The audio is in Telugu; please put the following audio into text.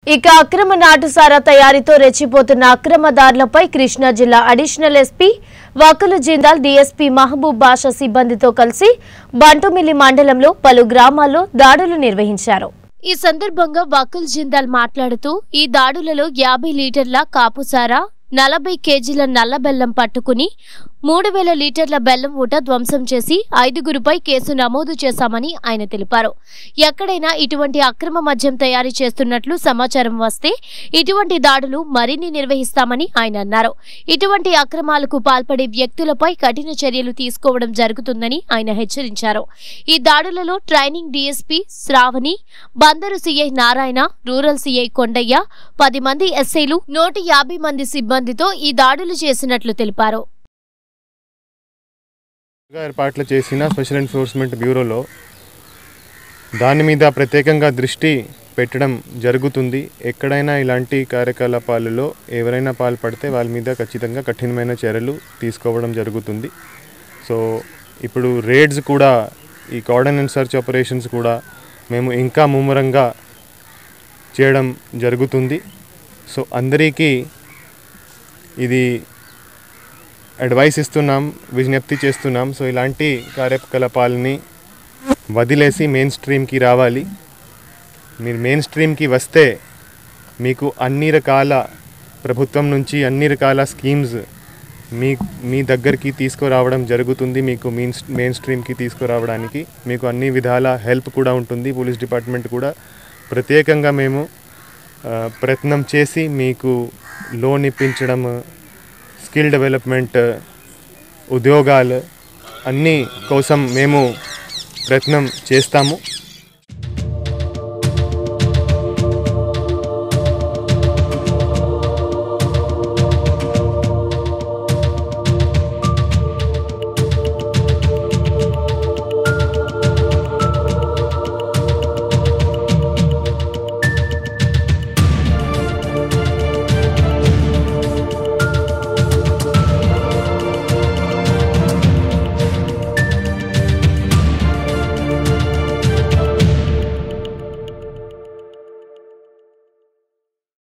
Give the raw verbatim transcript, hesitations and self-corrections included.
ఇక అక్రమ నాటుసారా తయారీతో రెచ్చిపోతున్న అక్రమదారులపై కృష్ణా జిల్లా additional SP Vakul Jindal DSP Mahaboob Basha సిబ్బందితో కలిసి బంటుమిల్లి మండలంలో పలు గ్రామాల్లో దాడులు నిర్వహించారు। ఈ సందర్భంగా వకులు జిందాల్ మాట్లాడుతూ ఈ దాడులలో యాభై లీటర్ల కాపుసారా నలభై కేజీల నల్ల బెల్లం పట్టుకుని మూడు వేల లీటర్ల బెల్లం ఊట ధ్వంసం చేసి ఐదుగురుపై కేసు నమోదు చేశామని ఆయన తెలిపారు। ఎక్కడైనా ఇటువంటి అక్రమ మద్యం తయారీ చేస్తున్నట్లు సమాచారం వస్తే ఇటువంటి దాడులు మరిన్ని నిర్వహిస్తామని ఆయన అన్నారు। ఇటువంటి అక్రమాలకు పాల్పడే వ్యక్తులపై కఠిన చర్యలు తీసుకోవడం జరుగుతుందని ఆయన హెచ్చరించారు। ఈ దాడులలో training DSP Sravani, Bandaru CI Narayana, rural CI Kondaiah, పది మంది ఎస్ఐలు, నూట యాభై మంది సిబ్బందితో ఈ దాడులు చేసినట్లు తెలిపారు। ఏర్పాట్లు చేసిన స్పెషల్ ఎన్ఫోర్స్మెంట్ బ్యూరోలో దాని మీద ప్రత్యేకంగా దృష్టి పెట్టడం జరుగుతుంది। ఎక్కడైనా ఇలాంటి కార్యకలాపాలలో ఎవరైనా పాల్పడితే వాళ్ళ మీద ఖచ్చితంగా కఠినమైన చర్యలు తీసుకోవడం జరుగుతుంది। సో ఇప్పుడు రేడ్స్ కూడా, ఈ కార్డన్ అండ్ సర్చ్ ఆపరేషన్స్ కూడా మేము ఇంకా ముమ్మరంగా చేయడం జరుగుతుంది। సో అందరికీ ఇది అడ్వైస్ ఇస్తున్నాం, విజ్ఞప్తి చేస్తున్నాం। సో ఇలాంటి కార్యకలాపాలని వదిలేసి మెయిన్ స్ట్రీమ్కి రావాలి। మీరు మెయిన్ స్ట్రీమ్కి వస్తే మీకు అన్ని రకాల ప్రభుత్వం నుంచి అన్ని రకాల స్కీమ్స్ మీ మీ దగ్గరికి తీసుకురావడం జరుగుతుంది। మీకు మెయిన్ మెయిన్ స్ట్రీమ్కి తీసుకురావడానికి మీకు అన్ని విధాల హెల్ప్ కూడా ఉంటుంది। పోలీస్ డిపార్ట్మెంట్ కూడా ప్రత్యేకంగా మేము ప్రయత్నం చేసి మీకు లోన్ ఇప్పించడం, స్కిల్ డెవలప్మెంట్, ఉద్యోగాలు అన్నీ కోసం మేము ప్రయత్నం చేస్తాము।